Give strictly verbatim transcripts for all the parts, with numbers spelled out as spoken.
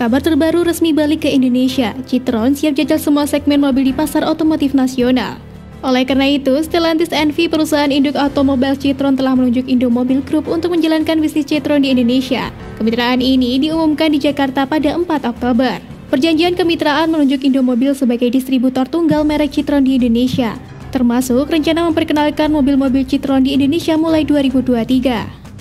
Kabar terbaru resmi balik ke Indonesia, Citron siap jajal semua segmen mobil di pasar otomotif nasional. Oleh karena itu, Stellantis N V, perusahaan induk otomobil Citron, telah menunjuk Indomobil Group untuk menjalankan bisnis Citron di Indonesia. Kemitraan ini diumumkan di Jakarta pada empat Oktober. Perjanjian kemitraan menunjuk Indomobil sebagai distributor tunggal merek Citron di Indonesia, termasuk rencana memperkenalkan mobil-mobil Citron di Indonesia mulai dua ribu dua puluh tiga.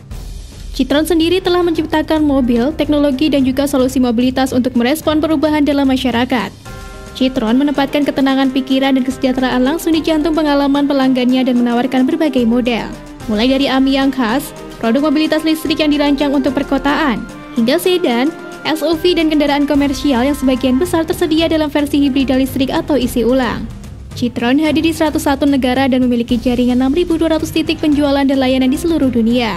Citron sendiri telah menciptakan mobil, teknologi, dan juga solusi mobilitas untuk merespon perubahan dalam masyarakat. Citron menempatkan ketenangan pikiran dan kesejahteraan langsung di jantung pengalaman pelanggannya dan menawarkan berbagai model. Mulai dari A M I yang khas, produk mobilitas listrik yang dirancang untuk perkotaan, hingga sedan, S U V, dan kendaraan komersial yang sebagian besar tersedia dalam versi hibrida listrik atau isi ulang. Citron hadir di seratus satu negara dan memiliki jaringan enam ribu dua ratus titik penjualan dan layanan di seluruh dunia.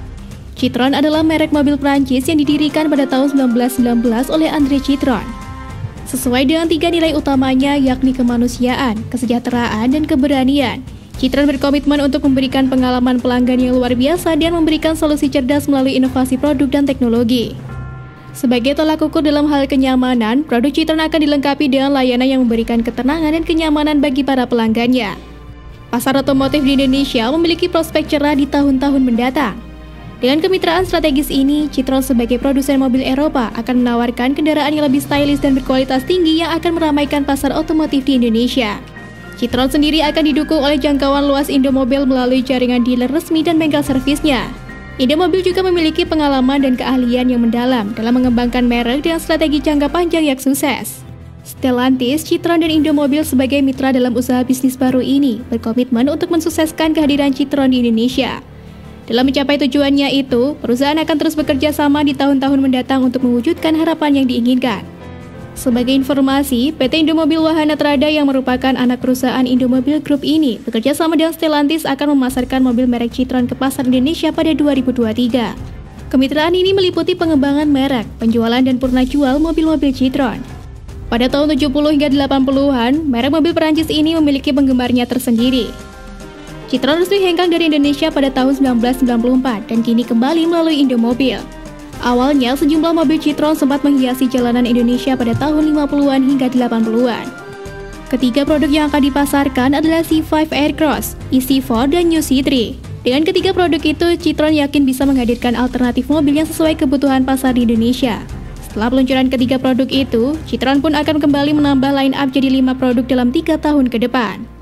Citron adalah merek mobil Prancis yang didirikan pada tahun seribu sembilan ratus sembilan belas oleh André Citron. Sesuai dengan tiga nilai utamanya, yakni kemanusiaan, kesejahteraan, dan keberanian, Citron berkomitmen untuk memberikan pengalaman pelanggan yang luar biasa dan memberikan solusi cerdas melalui inovasi produk dan teknologi. Sebagai tolak ukur dalam hal kenyamanan, produk Citron akan dilengkapi dengan layanan yang memberikan ketenangan dan kenyamanan bagi para pelanggannya. Pasar otomotif di Indonesia memiliki prospek cerah di tahun-tahun mendatang. Dengan kemitraan strategis ini, Citron sebagai produsen mobil Eropa akan menawarkan kendaraan yang lebih stylish dan berkualitas tinggi yang akan meramaikan pasar otomotif di Indonesia. Citron sendiri akan didukung oleh jangkauan luas Indomobil melalui jaringan dealer resmi dan bengkel servisnya. Indomobil juga memiliki pengalaman dan keahlian yang mendalam dalam mengembangkan merek dengan strategi jangka panjang yang sukses. Stellantis, Citron, dan Indomobil sebagai mitra dalam usaha bisnis baru ini berkomitmen untuk mensukseskan kehadiran Citron di Indonesia. Dalam mencapai tujuannya itu, perusahaan akan terus bekerja sama di tahun-tahun mendatang untuk mewujudkan harapan yang diinginkan. Sebagai informasi, P T Indomobil Wahana Trada yang merupakan anak perusahaan Indomobil Group ini bekerja sama dengan Stellantis akan memasarkan mobil merek Citron ke pasar Indonesia pada dua ribu dua puluh tiga. Kemitraan ini meliputi pengembangan merek, penjualan, dan purna jual mobil-mobil Citron. Pada tahun tujuh puluh hingga delapan puluhan, merek mobil Perancis ini memiliki penggemarnya tersendiri. Citron resmi hengkang dari Indonesia pada tahun seribu sembilan ratus sembilan puluh empat dan kini kembali melalui Indomobil. Awalnya, sejumlah mobil Citron sempat menghiasi jalanan Indonesia pada tahun lima puluhan hingga delapan puluhan. Ketiga produk yang akan dipasarkan adalah C lima Aircross, E C empat, dan New C tiga. Dengan ketiga produk itu, Citron yakin bisa menghadirkan alternatif mobil yang sesuai kebutuhan pasar di Indonesia. Setelah peluncuran ketiga produk itu, Citron pun akan kembali menambah line up jadi lima produk dalam tiga tahun ke depan.